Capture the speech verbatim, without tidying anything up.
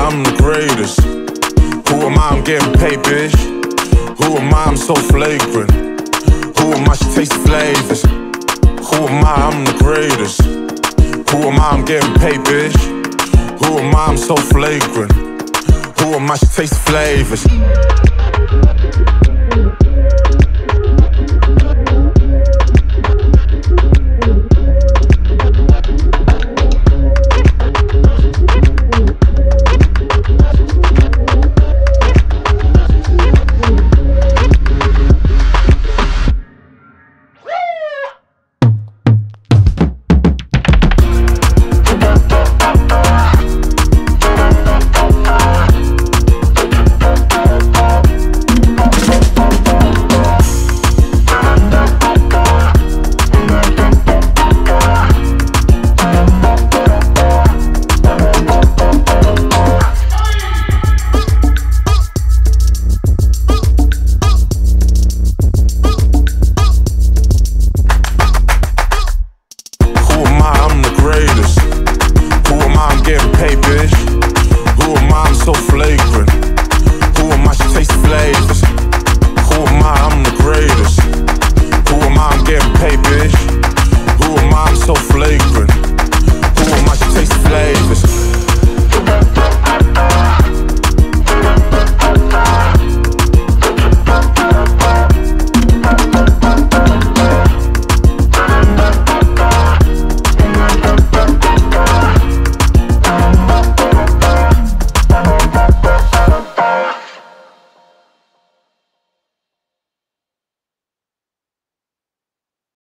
I'm the greatest. Who am I? I'm getting paid, bitch. Who am I? I'm so flagrant. Who am I? She tastes flavors. Who am I? I'm the greatest. Who am I? I'm getting paid, bitch. Who am I? I'm so flagrant. Who am I? She tastes flavors.